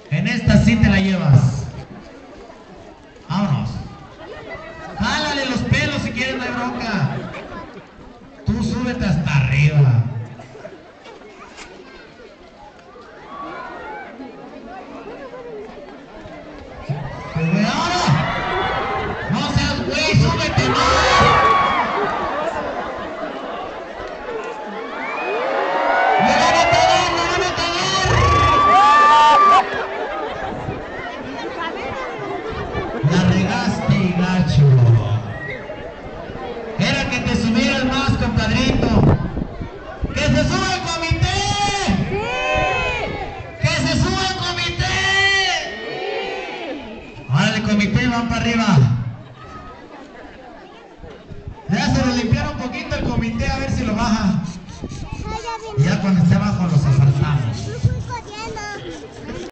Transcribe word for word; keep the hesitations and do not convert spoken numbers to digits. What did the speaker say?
En esta sí te la llevas. Vámonos. Jálale los pelos si quieres, no hay bronca. Tú súbete hasta arriba. Pues güey, ahora. No seas güey, súbete más. ¡Me van a pegar, me van a pegar! La regaste y gacho. Era que te subieras más, compadrito. ¡Que se suba el comité! ¡Sí! ¡Que se suba el comité! ¡Sí! Ahora el comité van para arriba. Ya se le limpiaron un poquito el comité, a ver si lo baja. Y ya cuando esté abajo los asaltamos.